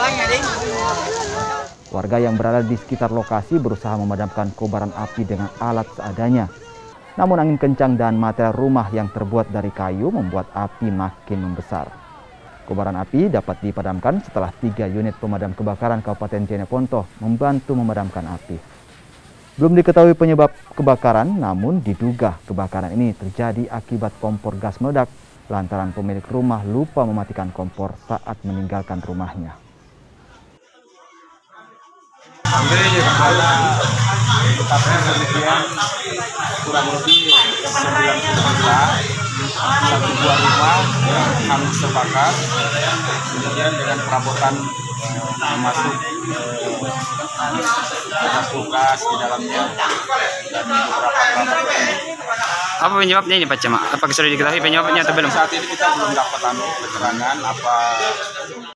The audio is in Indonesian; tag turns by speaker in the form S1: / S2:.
S1: Warga yang berada di sekitar lokasi berusaha memadamkan kobaran api dengan alat seadanya. Namun angin kencang dan material rumah yang terbuat dari kayu membuat api makin membesar. Kobaran api dapat dipadamkan setelah 3 unit pemadam kebakaran Kabupaten Jeneponto membantu memadamkan api. Belum diketahui penyebab kebakaran, namun diduga kebakaran ini terjadi akibat kompor gas meledak lantaran pemilik rumah lupa mematikan kompor saat meninggalkan rumahnya.
S2: Tepatnya kemudian kurang lebih 9 juta, satu buah rumah yang hangus terbakar, kemudian dengan perabotan termasuk bekas kulkas di dalamnya dan beberapa perabot.
S3: Apa penyebabnya ini Pak Camat? Apakah sudah diketahui penyebabnya atau belum?
S2: Saat ini kita belum dapat keterangan apa